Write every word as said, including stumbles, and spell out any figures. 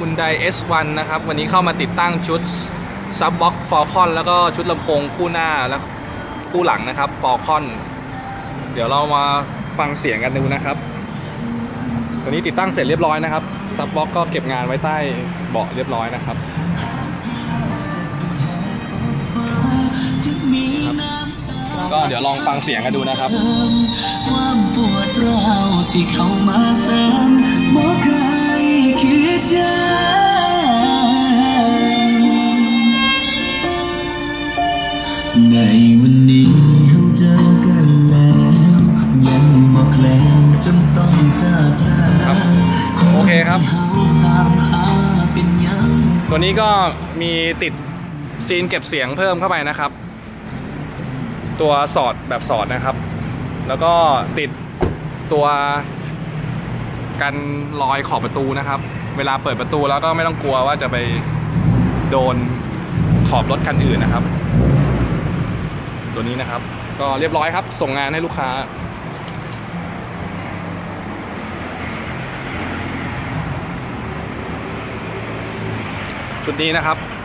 Hyundai เอส วัน นะครับวันนี้เข้ามาติดตั้งชุดซับบ็อกฟอลคอนแล้วก็ชุดลำโพงคู่หน้าและคู่หลังนะครับฟอลคอนเดี๋ยวเรามาฟังเสียงกันดูนะครับตัวนี้ติดตั้งเสร็จเรียบร้อยนะครับซับบ็อกก็เก็บงานไว้ใต้เบาะเรียบร้อยนะครับก็เดี๋ยวลองฟังเสียงกันดูนะครับความปวดร้าวสิเข้ามาเสริมบ่เคยคิดยากในวันนี้เราเจอกันแล้วยังบ่แคล้วจนต้องจากลาโอเคครับตามหาเป็นยังตัวนี้ก็มีติดซีนเก็บเสียงเพิ่มเข้าไปนะครับตัวสอดแบบสอดนะครับแล้วก็ติดตัวกันรอยขอบประตูนะครับเวลาเปิดประตูแล้วก็ไม่ต้องกลัวว่าจะไปโดนขอบรถคันอื่นนะครับตัวนี้นะครับก็เรียบร้อยครับส่งงานให้ลูกค้าชุดนี้นะครับ